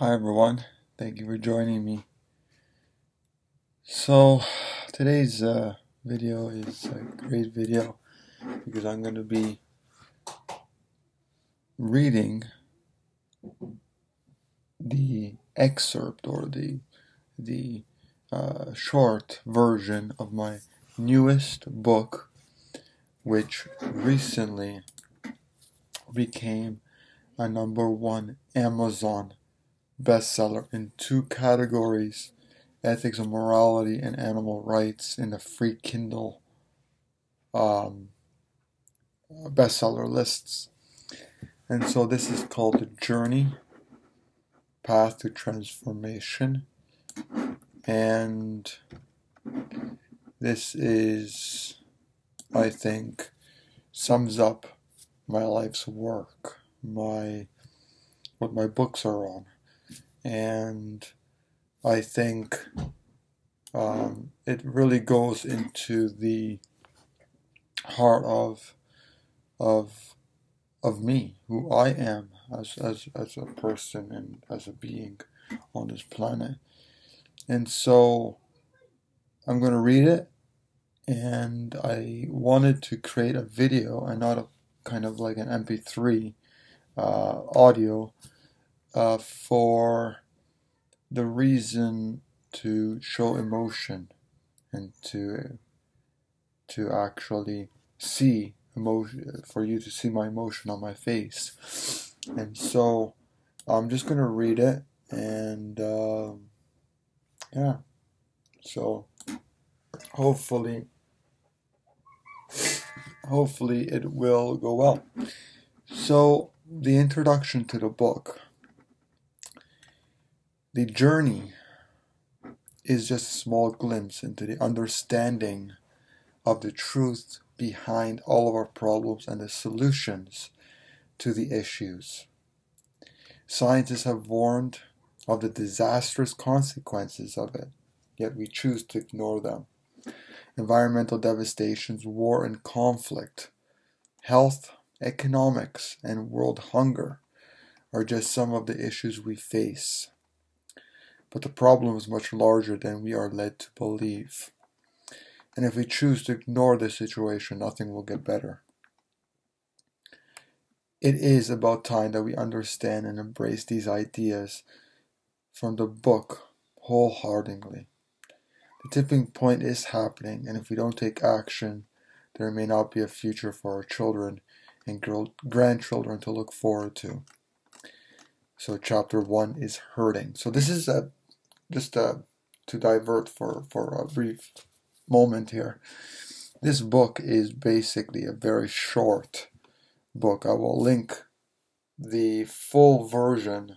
Hi everyone, thank you for joining me. So today's video is a great video because I'm going to be reading the excerpt or the short version of my newest book, which recently became a #1 Amazon bestseller in two categories: ethics and morality and animal rights, in the free Kindle bestseller lists. And so this is called The Journey, Path to Transformation. And this is, I think, sums up my life's work, what my books are on. And I think it really goes into the heart of me, who I am as a person and as a being on this planet. And so I'm going to read it, and I wanted to create a video and not a kind of like an MP3 audio for the reason to show emotion and to actually see emotion, for you to see my emotion on my face. And so I'm just gonna read it, and yeah, so hopefully it will go well. So the introduction to the book. The journey is just a small glimpse into the understanding of the truth behind all of our problems and the solutions to the issues. Scientists have warned of the disastrous consequences of it, yet we choose to ignore them. Environmental devastations, war and conflict, health, economics, and world hunger are just some of the issues we face. But the problem is much larger than we are led to believe. And if we choose to ignore the situation, nothing will get better. It is about time that we understand and embrace these ideas from the book wholeheartedly. The tipping point is happening, and if we don't take action, there may not be a future for our children and grandchildren to look forward to. So chapter 1 is hurting. So this is to divert for a brief moment here. This book is basically a very short book. I will link the full version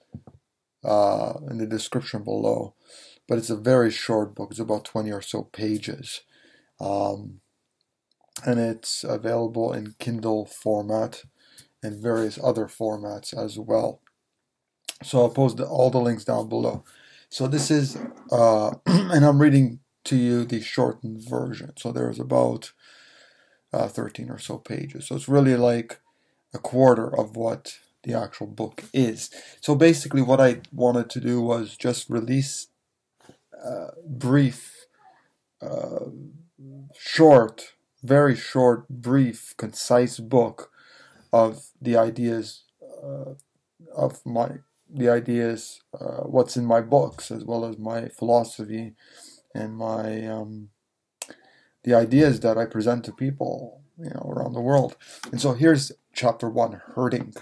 in the description below, but it's a very short book. It's about 20 or so pages, and it's available in Kindle format and various other formats as well. So I'll post all the links down below. So this is, and I'm reading to you the shortened version. So there's about 13 or so pages. So it's really like a quarter of what the actual book is. So basically what I wanted to do was just release brief, short, very short, brief, concise book of the ideas what's in my books, as well as my philosophy and my the ideas that I present to people, around the world. And so here's chapter 1, hurting.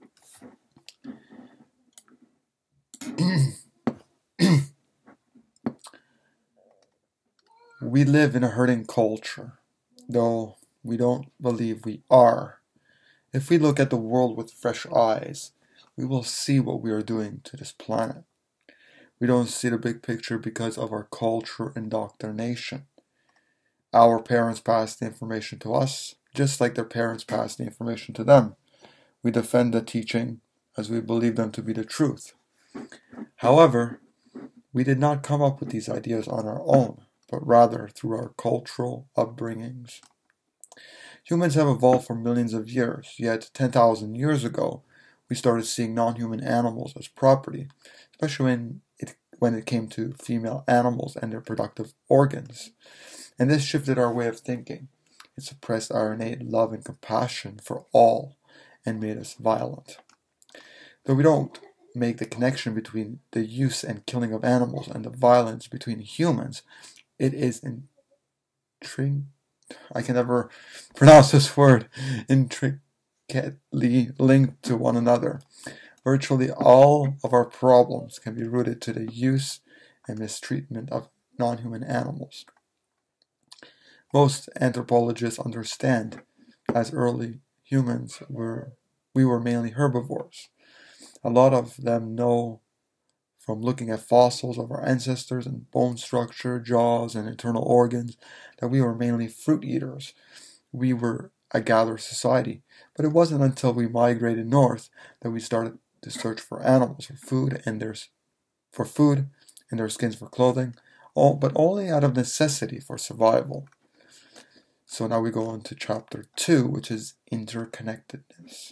We live in a hurting culture, though we don't believe we are. If we look at the world with fresh eyes, we will see what we are doing to this planet. We don't see the big picture because of our culture indoctrination. Our parents passed the information to us, just like their parents passed the information to them. We defend the teaching as we believe them to be the truth. However, we did not come up with these ideas on our own, but rather through our cultural upbringings. Humans have evolved for millions of years, yet 10,000 years ago, we started seeing non-human animals as property, especially when it came to female animals and their productive organs. And this shifted our way of thinking. It suppressed our innate love and compassion for all and made us violent. Though we don't make the connection between the use and killing of animals and the violence between humans, it is I can never pronounce this word, intricately linked to one another. Virtually all of our problems can be rooted to the use and mistreatment of non-human animals. Most anthropologists understand, as early humans we were mainly herbivores. A lot of them know from looking at fossils of our ancestors and bone structure, jaws, and internal organs that we were mainly fruit eaters. We were a gatherer society, but it wasn't until we migrated north that we started to search for animals for food and their skins for clothing, but only out of necessity for survival. So now we go on to chapter 2, which is interconnectedness.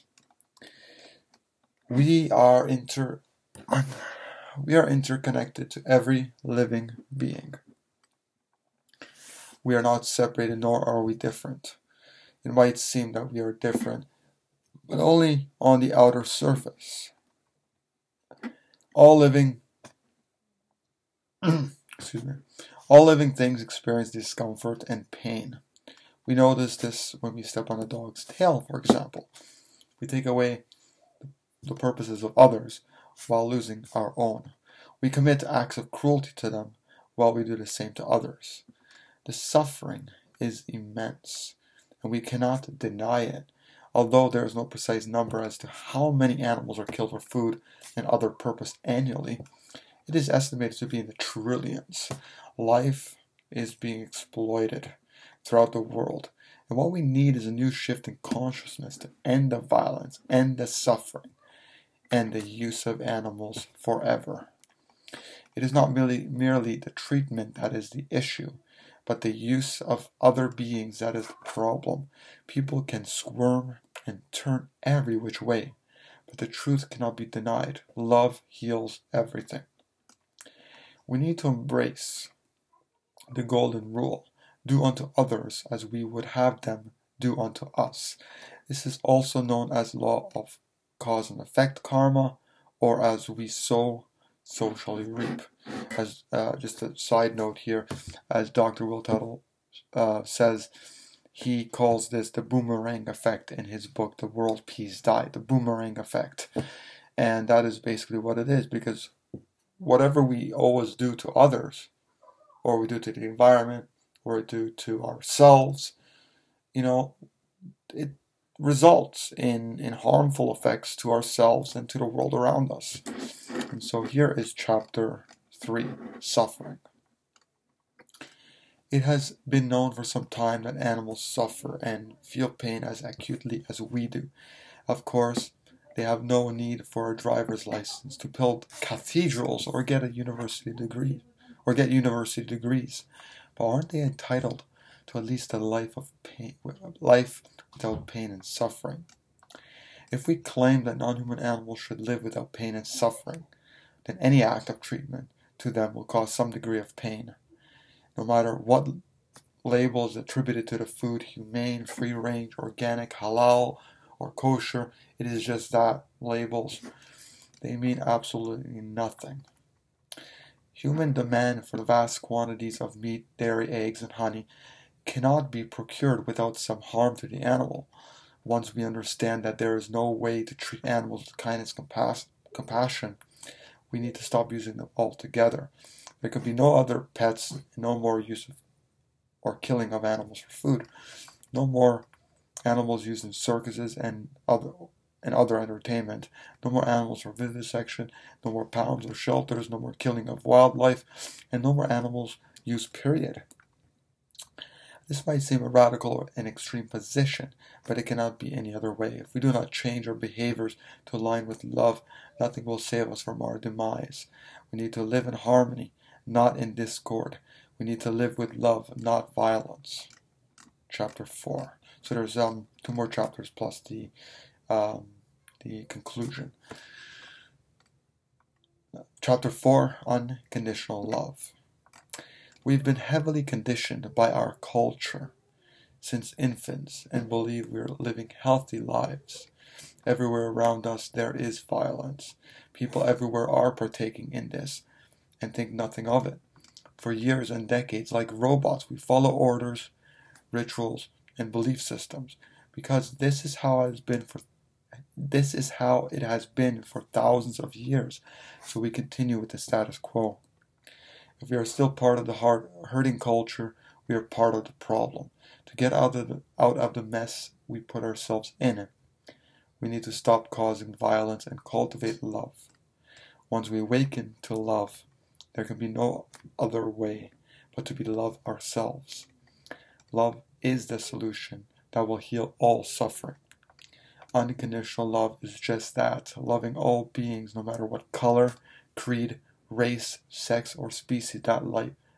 We are interconnected to every living being. We are not separated, nor are we different. It might seem that we are different, but only on the outer surface. All living things experience discomfort and pain. We notice this when we step on a dog's tail, for example. We take away the purposes of others while losing our own. We commit acts of cruelty to them while we do the same to others. The suffering is immense, and we cannot deny it, although there is no precise number as to how many animals are killed for food and other purpose annually. It is estimated to be in the trillions. Life is being exploited throughout the world, and what we need is a new shift in consciousness to end the violence, end the suffering, and the use of animals forever. It is not merely the treatment that is the issue, but the use of other beings that is the problem. People can squirm and turn every which way, but the truth cannot be denied. Love heals everything. We need to embrace the golden rule: do unto others as we would have them do unto us. This is also known as law of cause and effect, karma, or as we sow, so shall we reap. As just a side note here, as Dr. Will Tuttle says, he calls this the boomerang effect in his book, The World Peace Diet, the boomerang effect. And that is basically what it is, because whatever we always do to others, or we do to the environment, or we do to ourselves, it results in harmful effects to ourselves and to the world around us. And so here is chapter 3, suffering. It has been known for some time that animals suffer and feel pain as acutely as we do. Of course, they have no need for a driver's license to build cathedrals or get university degrees. But aren't they entitled to at least a life without pain and suffering? If we claim that non-human animals should live without pain and suffering, then any act of treatment to them will cause some degree of pain. No matter what label is attributed to the food, humane, free-range, organic, halal, or kosher, it is just that, labels. They mean absolutely nothing. Human demand for the vast quantities of meat, dairy, eggs, and honey cannot be procured without some harm to the animal. Once we understand that there is no way to treat animals with kindness and compassion, we need to stop using them altogether. There could be no other pets, no more use of or killing of animals for food, no more animals used in circuses and other entertainment, no more animals for vivisection, no more pounds or shelters, no more killing of wildlife, and no more animals used, period. This might seem a radical or an extreme position, but it cannot be any other way. If we do not change our behaviors to align with love, nothing will save us from our demise. We need to live in harmony, not in discord. We need to live with love, not violence. Chapter 4. So there's 2 more chapters plus the the conclusion. Chapter 4, Unconditional Love. We've been heavily conditioned by our culture since infants and believe we're living healthy lives. Everywhere around us there is violence. People everywhere are partaking in this and think nothing of it. For years and decades, like robots, we follow orders, rituals, and belief systems because this is how it has been for thousands of years. So we continue with the status quo. If we are still part of the hurting culture, we are part of the problem. To get out of the mess we put ourselves in, we need to stop causing violence and cultivate love. Once we awaken to love, there can be no other way but to be love ourselves. Love is the solution that will heal all suffering. Unconditional love is just that, loving all beings no matter what color, creed, race, sex, or species that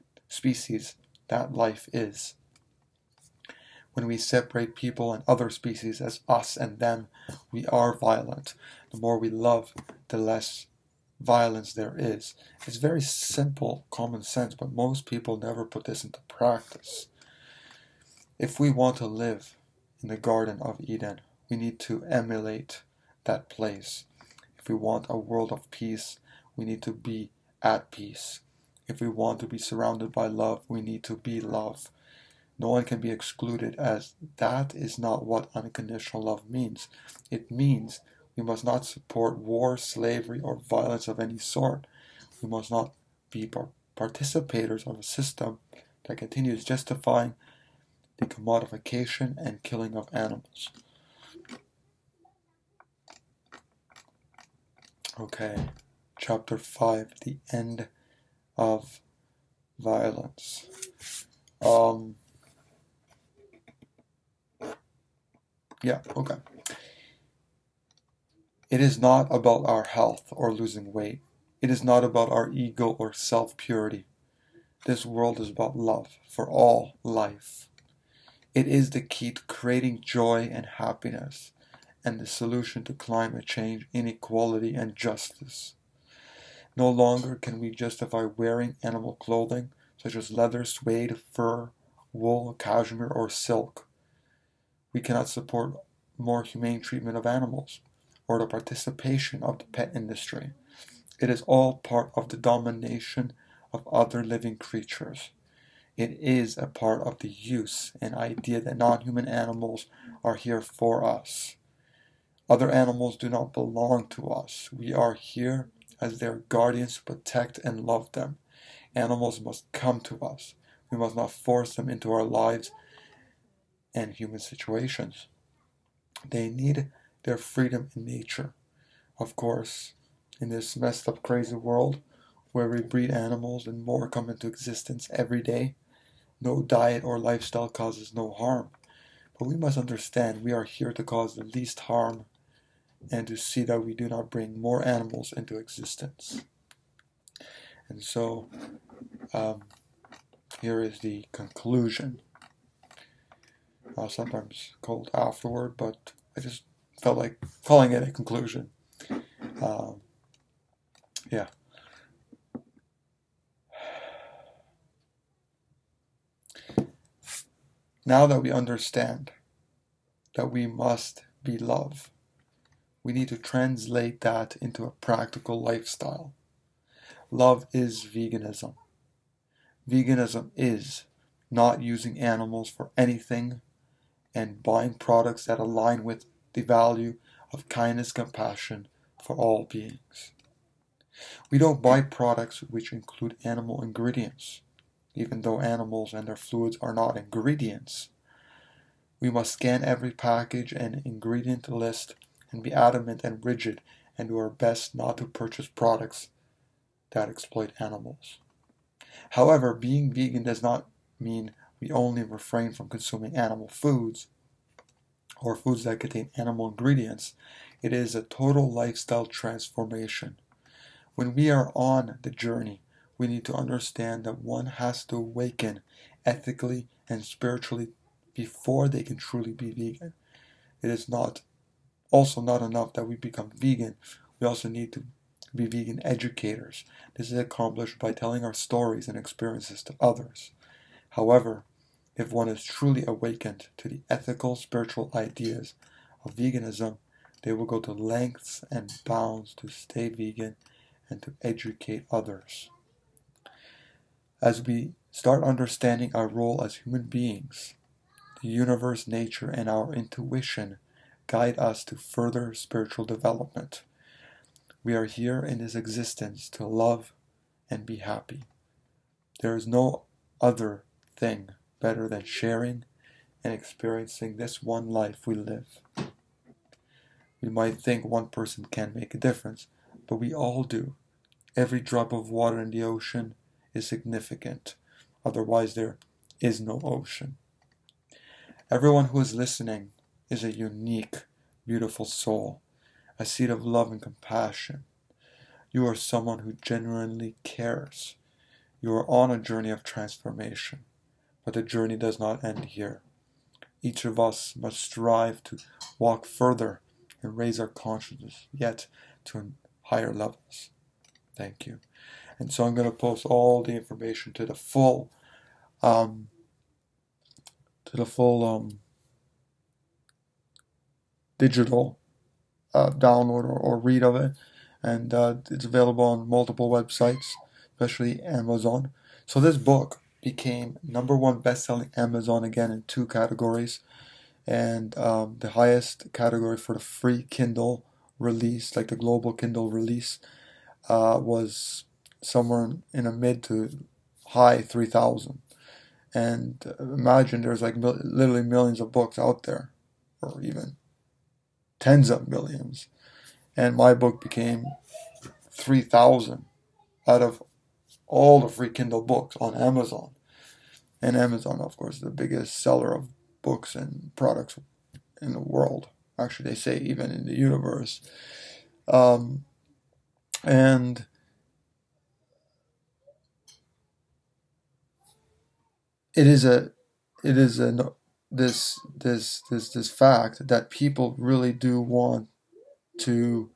life is. When we separate people and other species as us and them, we are violent. The more we love, the less violence there is. It's very simple, common sense, but most people never put this into practice. If we want to live in the Garden of Eden, we need to emulate that place. If we want a world of peace, we need to be at peace. If we want to be surrounded by love, we need to be love. No one can be excluded, as that is not what unconditional love means. It means we must not support war, slavery, or violence of any sort. We must not be participators of a system that continues justifying the commodification and killing of animals. Okay, chapter 5, the end of violence. Okay. It is not about our health or losing weight. It is not about our ego or self-purity. This world is about love for all life. It is the key to creating joy and happiness, and the solution to climate change, inequality, and justice. No longer can we justify wearing animal clothing, such as leather, suede, fur, wool, cashmere, or silk. We cannot support more humane treatment of animals, or the participation of the pet industry. It is all part of the domination of other living creatures. It is a part of the use and idea that non-human animals are here for us. Other animals do not belong to us. We are here as their guardians to protect and love them. Animals must come to us. We must not force them into our lives and human situations. They need their freedom in nature. Of course, in this messed up, crazy world where we breed animals and more come into existence every day, no diet or lifestyle causes no harm. But we must understand we are here to cause the least harm and to see that we do not bring more animals into existence. And so, here is the conclusion. Sometimes called afterword, but I just felt like calling it a conclusion. Now that we understand that we must be love, we need to translate that into a practical lifestyle. Love is veganism. Veganism is not using animals for anything and buying products that align with the value of kindness, compassion for all beings. We don't buy products which include animal ingredients, even though animals and their fluids are not ingredients. We must scan every package and ingredient list and be adamant and rigid and do our best not to purchase products that exploit animals. However, being vegan does not mean we only refrain from consuming animal foods or foods that contain animal ingredients. It is a total lifestyle transformation. When we are on the journey, we need to understand that one has to awaken ethically and spiritually before they can truly be vegan. It is not also not enough that we become vegan. We also need to be vegan educators. This is accomplished by telling our stories and experiences to others. However, if one is truly awakened to the ethical, spiritual ideas of veganism, they will go to lengths and bounds to stay vegan and to educate others. As we start understanding our role as human beings, the universe, nature, and our intuition guide us to further spiritual development. We are here in this existence to love and be happy. There is no other thing better than sharing and experiencing this one life we live. We might think one person can make a difference, but we all do. Every drop of water in the ocean is significant. Otherwise, there is no ocean. Everyone who is listening is a unique, beautiful soul, a seed of love and compassion. You are someone who genuinely cares. You are on a journey of transformation, but the journey does not end here. Each of us must strive to walk further and raise our consciousness yet to higher levels. Thank you. And so I'm going to post all the information to the full digital download or read of it, and it's available on multiple websites, especially Amazon. So this book became #1 best-selling Amazon again in 2 categories, and the highest category for the free Kindle release, like the global Kindle release, was somewhere in a mid to high 3,000. And imagine there's like literally millions of books out there, or even tens of millions. And my book became 3,000 out of all the free Kindle books on Amazon. And Amazon, of course, is the biggest seller of books and products in the world. Actually, they say even in the universe. And this fact that people really do want to.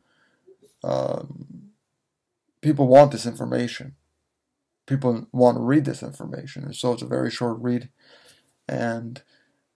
People want this information. People want to read this information, and so it's a very short read. And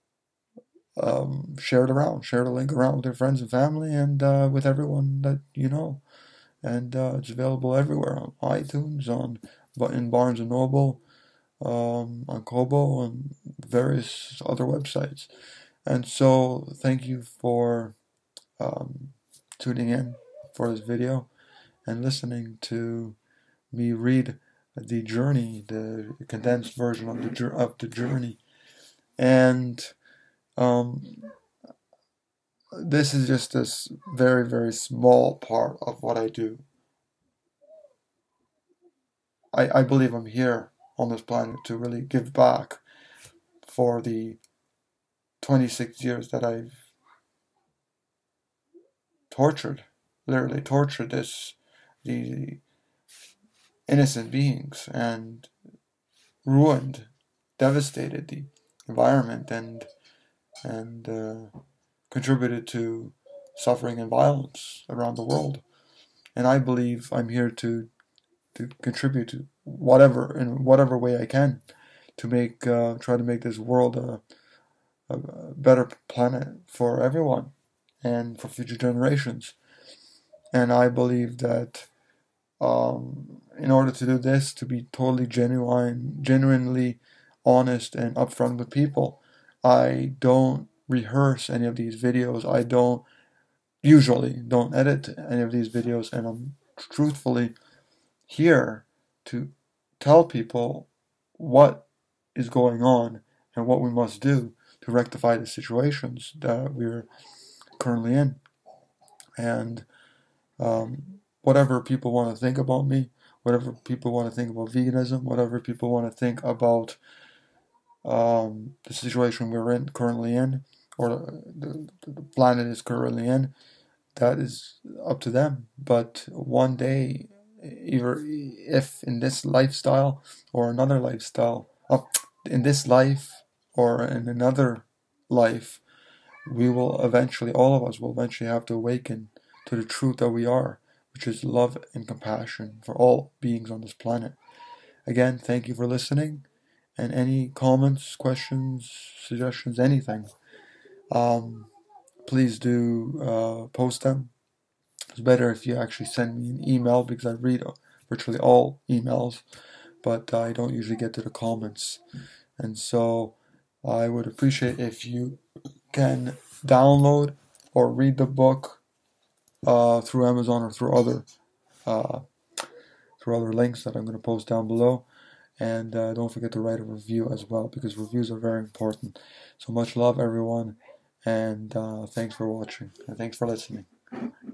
share it around, share the link around with your friends and family, and with everyone that you know. And it's available everywhere, on iTunes, in Barnes and Noble, on Kobo, and various other websites. And so thank you for tuning in for this video and listening to me read the journey, the condensed version of the journey. And this is just this very, very small part of what I do. I believe I'm here on this planet to really give back for the 26 years that I've literally tortured the innocent beings, and ruined, devastated the environment, and contributed to suffering and violence around the world. And I believe I'm here to contribute to in whatever way I can to try to make this world a better planet for everyone and for future generations. And I believe that in order to do this, to be totally genuinely honest and upfront with people, I don't rehearse any of these videos. I usually don't edit any of these videos, and I'm truthfully here to tell people what is going on and what we must do to rectify the situations that we're currently in. And whatever people want to think about me, whatever people want to think about veganism, whatever people want to think about the situation we're currently in, or the planet is currently in, that is up to them. But one day, either if in this lifestyle or another lifestyle, in this life or in another life, we will eventually, all of us will eventually have to awaken to the truth that we are, which is love and compassion for all beings on this planet. Again, thank you for listening, and any comments, questions, suggestions, anything, please do post them. It's better if you actually send me an email, because I read virtually all emails, but I don't usually get to the comments. And so I would appreciate if you can download or read the book through Amazon or uh, through other links that I'm going to post down below. And don't forget to write a review as well, because reviews are very important. So much love, everyone, and thanks for watching, and thanks for listening.